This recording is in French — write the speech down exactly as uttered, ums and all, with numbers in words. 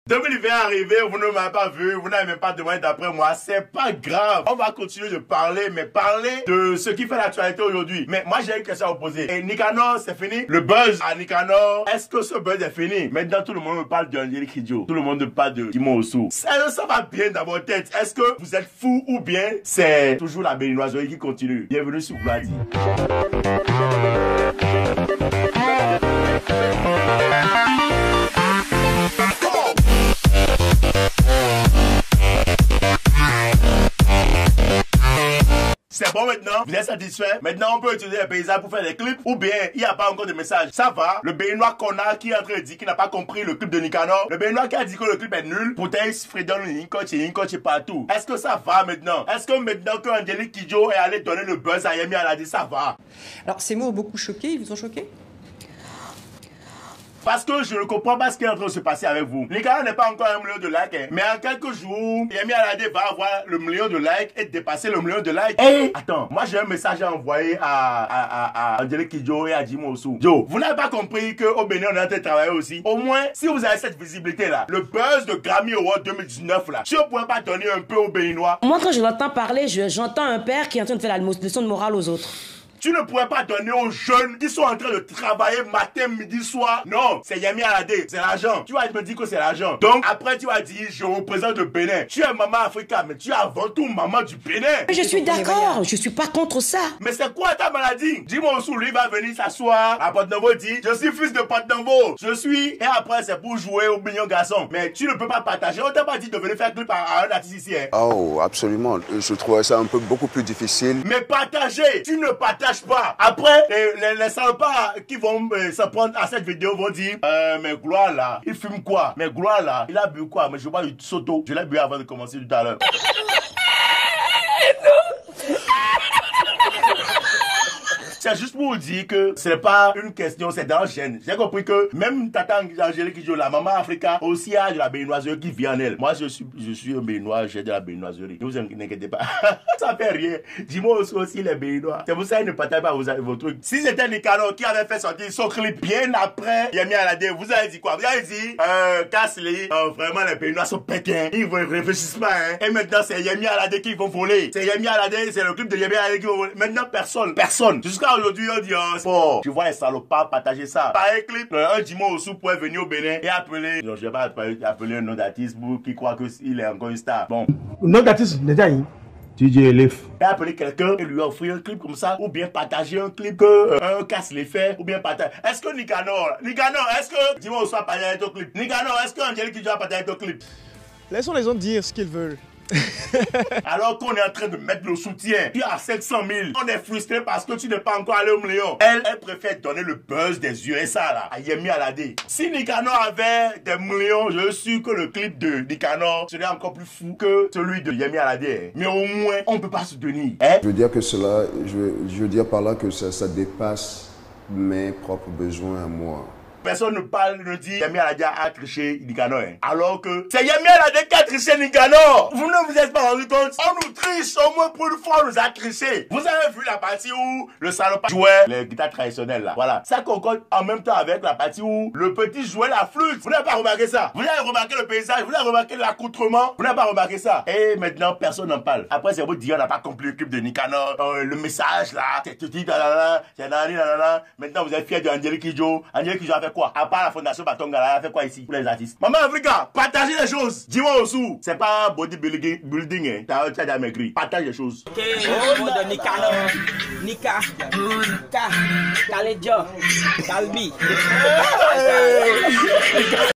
deux mille vingt est arrivé, vous ne m'avez pas vu, vous n'avez même pas demandé d'après moi, c'est pas grave. On va continuer de parler, mais parler de ce qui fait l'actualité aujourd'hui. Mais moi j'ai une question à vous poser. Et Nicanor, c'est fini? Le buzz à Nicanor, est-ce que ce buzz est fini? Maintenant tout le monde me parle d'Angélique Kidjo, tout le monde me parle de Jimo Osu. Ça, ça va bien dans votre tête. Est-ce que vous êtes fou ou bien c'est toujours la béninoiserie qui continue? Bienvenue sur Gladi. C'est bon maintenant? Vous êtes satisfait? Maintenant on peut utiliser les paysages pour faire des clips? Ou bien il n'y a pas encore de message? Ça va? Le Béninois connard qui est en train de dire qu'il n'a pas compris le clip de Nicanor. Le Béninois qui a dit que le clip est nul. Pourtant il se fredonne une coach et une coach partout. Est-ce que ça va maintenant? Est-ce que maintenant que Angélique Kidjo est allé donner le buzz à Yemi Alade, ça va? Alors ces mots ont beaucoup choqué, ils vous ont choqué? Parce que je ne comprends pas ce qui est en train de se passer avec vous. Nicanor n'est pas encore un million de likes, hein. Mais en quelques jours, Yemi Alade va avoir le million de likes et dépasser le million de likes. Et attends, moi j'ai un message à envoyer à, à, à, à Angélique Kidjo et à Jimo Osu. Joe, vous n'avez pas compris qu'au Bénin on est en train de travailler aussi? Au moins, si vous avez cette visibilité là, le buzz de Grammy Award deux mille dix-neuf là, si on ne pouvait pas donner un peu aux Béninois. Moi quand je l'entends parler, j'entends un père qui est en train de faire la leçon de morale aux autres. Tu ne pourrais pas donner aux jeunes qui sont en train de travailler matin, midi, soir. Non, c'est Yemi Alade, c'est l'argent. Tu vas me dire que c'est l'argent. Donc, après, tu vas dire, je représente le Bénin. Tu es maman africaine, mais tu es avant tout maman du Bénin. Mais je suis d'accord, je suis pas contre ça. Mais c'est quoi ta maladie? Jimo Osu, lui, va venir s'asseoir à Porte-Nouveau, dit, je suis fils de Porte-Nouveau. Je suis, et après, c'est pour jouer au mignon garçon. Mais tu ne peux pas partager. On t'a pas dit de venir faire clip à un artiste ici, hein. Oh, absolument. Je trouvais ça un peu beaucoup plus difficile. Mais partager, tu ne partages pas. Après, les, les, les salopards qui vont euh, se prendre à cette vidéo vont dire euh, mais Gloire là, il fume quoi? Mais Gloire là, il a bu quoi? Mais je bois du soto. Je l'ai bu avant de commencer tout à l'heure. C'est juste pour vous dire que ce n'est pas une question, c'est dans le gène. J'ai compris que même Tata Angélique Kidjo, la maman africaine, aussi a de la béninoiserie qui vit en elle. Moi, je suis, je suis un béninois, j'ai de la béninoiserie. Ne vous inquiétez pas. Ça fait rien. Dis-moi aussi, aussi les béninois. C'est pour ça qu'ils ne partagent pas vos, vos trucs. Si c'était Nicanor qui avait fait sortir son clip bien après Yemi Alade, vous avez dit quoi? Vous avez dit, euh, Kassli, euh, vraiment les béninois sont pétins. Ils ne réfléchissent pas, hein. Et maintenant, c'est Yemi Alade qui vont voler. C'est Yemi Alade, c'est le clip de Yemi Alade qui vont voler. Maintenant, personne, personne. Jusqu'à aujourd'hui, on dit, oh, bon, tu vois les salopards partager ça. Pareil clip, un Jimo Osu pourrait venir au Bénin et appeler, non, je vais pas appeler un nom d'artiste qui croit qu'il est encore une star. Bon. Le nom d'artiste n'est pas D J Elif. Et appeler quelqu'un et lui offrir un clip comme ça, ou bien partager un clip que euh, un casse les fait, ou bien partager. Est-ce que Nicanor, Nicanor, est-ce que Jimo Osu a partagé ton clip? Nicanor, est-ce que Angélique Kidjo a partagé ton clip? Laissons les gens dire ce qu'ils veulent. Alors qu'on est en train de mettre le soutien, tu as sept cent mille. On est frustré parce que tu n'es pas encore allé au million. Elle, elle préfère donner le buzz des U S A là, à Yemi Alade. Si Nicanor avait des millions, je suis sûr que le clip de Nicanor serait encore plus fou que celui de Yemi Alade. Mais au moins, on ne peut pas se tenir. Hein? Je veux dire que cela, je veux, je veux dire par là que ça, ça dépasse mes propres besoins à moi. Personne ne parle, ne dit Yemi Alade a triché Nicanor. Hein. Alors que c'est Yemi Alade qui a triché Nicanor. Vous ne vous êtes pas rendu compte? On nous triche, au moins pour une fois on nous a triché. Vous avez vu la partie où le salopard jouait les guitares traditionnelles là. Voilà. Ça concorde en même temps avec la partie où le petit jouait la flûte. Vous n'avez pas remarqué ça? Vous avez remarqué le paysage? Vous avez remarqué l'accoutrement? Vous n'avez pas remarqué ça? Et maintenant personne n'en parle. Après c'est vous dire on n'a pas compris le clip de Nicanor. Euh, le message là. Maintenant vous êtes fiers de Angélique Kidjo. Angélique Kidjo a fait quoi? À part la fondation Batongala, elle a fait quoi ici pour les artistes? Maman Africa, partagez les choses. Jimo Osu, c'est pas bodybuilding, building, hein. T'as déjà maigri. Partage les choses. Ok, le mot de Nicanor, Nika, Nika, Kalejo, Kalbi.